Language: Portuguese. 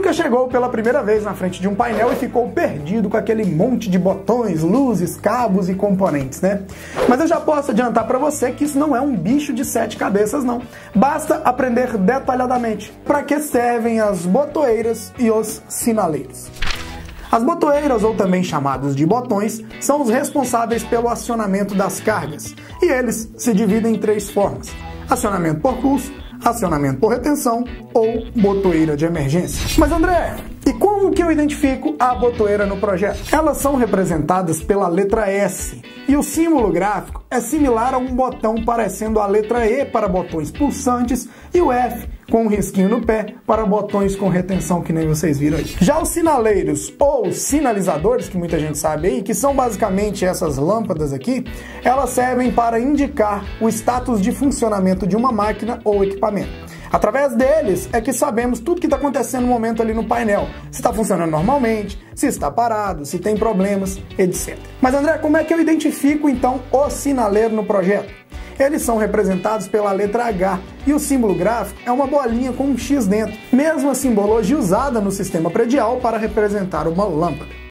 nunca chegou pela primeira vez na frente de um painel e ficou perdido com aquele monte de botões, luzes, cabos e componentes, né? Mas eu já posso adiantar para você que isso não é um bicho de 7 cabeças, não. Basta aprender detalhadamente para que servem as botoeiras e os sinaleiros. As botoeiras, ou também chamados de botões, são os responsáveis pelo acionamento das cargas, e eles se dividem em 3 formas: acionamento por pulso, acionamento por retenção ou botoeira de emergência. Mas André, e como que eu identifico a botoeira no projeto? Elas são representadas pela letra S, e o símbolo gráfico é similar a um botão parecendo a letra E para botões pulsantes e o F com um risquinho no pé para botões com retenção, que nem vocês viram aí. Já os sinaleiros ou sinalizadores, que muita gente sabe aí, que são basicamente essas lâmpadas aqui, elas servem para indicar o status de funcionamento de uma máquina ou equipamento. Através deles é que sabemos tudo que está acontecendo no momento ali no painel, se está funcionando normalmente, se está parado, se tem problemas, etc. Mas André, como é que eu identifico então o sinaleiro no projeto? Eles são representados pela letra H e o símbolo gráfico é uma bolinha com um X dentro, mesma simbologia usada no sistema predial para representar uma lâmpada.